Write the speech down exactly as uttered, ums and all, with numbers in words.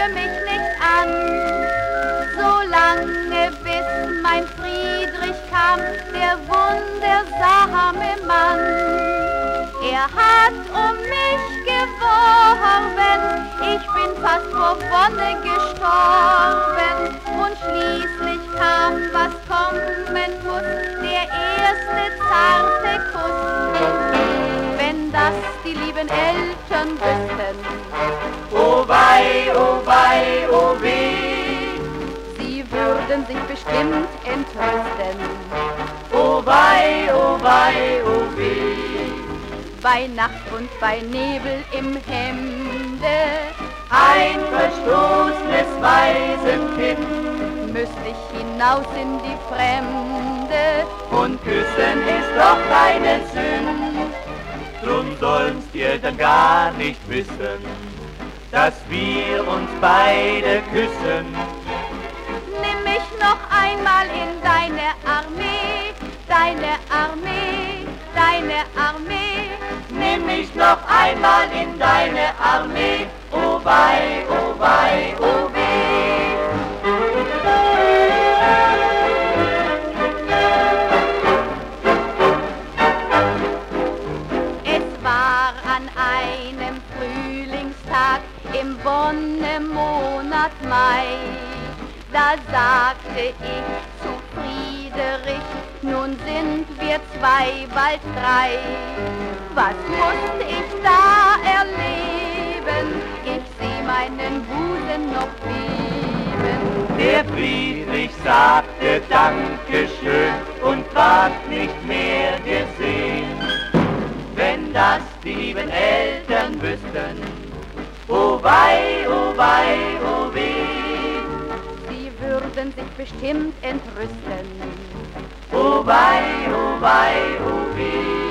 für mich nicht an, solange bis mein Friedrich kam, der wundersame Mann. Er hat um mich geworben, ich bin fast vor Wonne gestorben, und schließlich kam, was kommen muss, der erste zarte Kuss. Wenn das die lieben Eltern wüssten, oh wei, oh wei, oh weh, sie würden sich bestimmt entrüsten. oh wei, oh wei, oh weh, bei Nacht und bei Nebel im Hemde, ein verstoßenes Waisenkind, müsst ich hinaus in die Fremde, und küssen ist doch keine Sünd. Drum sollen's die Eltern gar nicht wissen, dass wir uns beide küssen. Nimm mich noch einmal in deine Armee, deine Armee, deine Armee. Nimm mich noch einmal in deine Armee, oh wei, oh wei, oh weh. Es war an einem Frühlingstag im Wonnemonat Mai, da sagte ich zu Friederich, nun sind wir zwei, bald drei. Was musste ich da erleben? Ich seh meinen Busen noch beben. Der Friedrich sagte Dankeschön und ward nicht mehr gesehen. Wenn das die lieben Eltern wüssten, oh wei, oh wei, oh weh, Sie würden sich bestimmt entrüsten. oh wei, oh wei, oh weh.